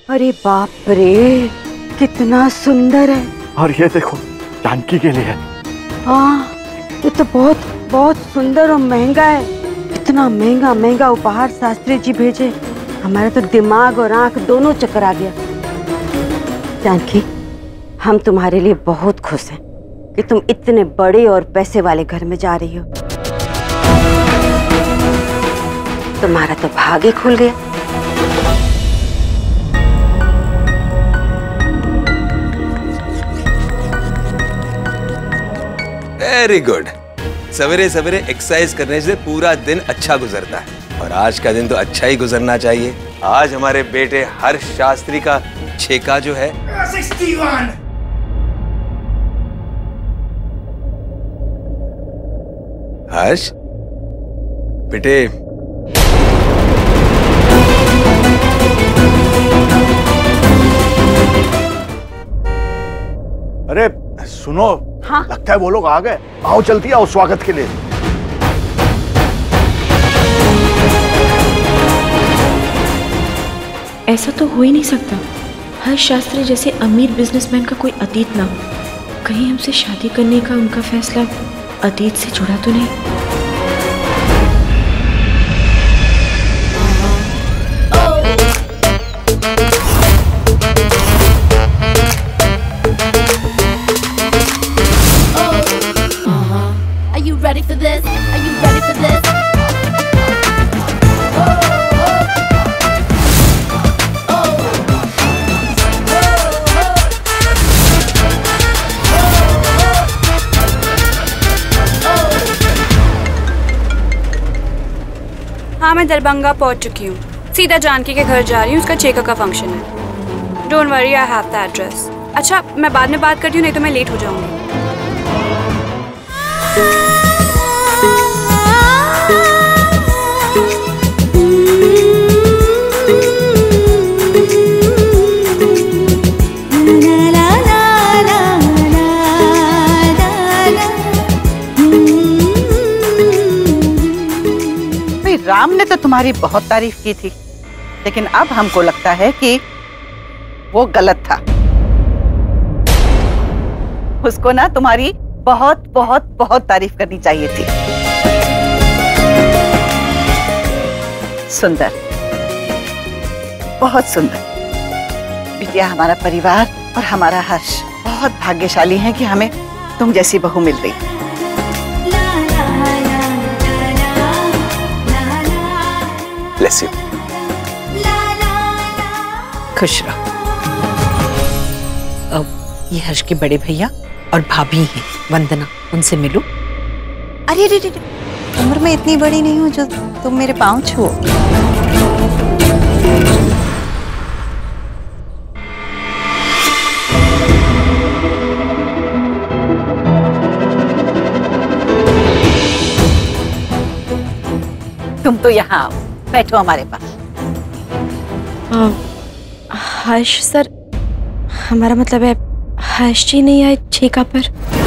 अरे बाप रे, कितना सुंदर है। और ये देखो, जानकी के लिए है। हाँ, ये तो बहुत बहुत सुंदर और महंगा है। इतना महंगा महंगा उपहार शास्त्री जी भेजे, हमारा तो दिमाग और आंख दोनों चक्कर आ गया। जानकी, हम तुम्हारे लिए बहुत खुश हैं कि तुम इतने बड़े और पैसे वाले घर में जा रही हो। तुम्हारा तो भाग्य खुल गया। Very good. सवेरे सवेरे एक्सरसाइज करने से पूरा दिन अच्छा गुजरता है और आज का दिन तो अच्छा ही गुजरना चाहिए। आज हमारे बेटे हर्ष शास्त्री का छेका जो है 61। हर्ष बेटे, अरे सुनो। हाँ? लगता है वो लोग आ गए। आओ चलती आओ स्वागत के लिए। ऐसा तो हो ही नहीं सकता। हर्ष शास्त्री जैसे अमीर बिजनेसमैन का कोई अतीत ना हो। कहीं हमसे शादी करने का उनका फैसला अतीत से जुड़ा तो नहीं? Are you ready for this? Are you ready for this? हाँ, मैं दरभंगा पहुंच चुकी हूँ। सीधा जानकी के घर जा रही हूँ, उसका चेका का फंक्शन है। Don't worry, I have the address. अच्छा, मैं बाद में बात करती हूँ, नहीं तो मैं लेट हो जाऊंगी। राम ने तो तुम्हारी बहुत तारीफ की थी, लेकिन अब हमको लगता है कि वो गलत था। उसको ना तुम्हारी बहुत बहुत बहुत तारीफ करनी चाहिए थी। सुंदर, बहुत सुंदर। बिटिया, हमारा परिवार और हमारा हर्ष बहुत भाग्यशाली है कि हमें तुम जैसी बहू मिल गई। Bless you. खुश रहो। अब ये हर्ष के बड़े भैया और भाभी हैं वंदना, उनसे मिलो। अरे रे रे, उम्र में इतनी बड़ी नहीं हूँ जो तुम मेरे पाँव छुओ। तुम तो यहाँ आओ, बैठो हमारे पास। हर्ष सर, हमारा मतलब है हर्ष जी नहीं आए छेका पर?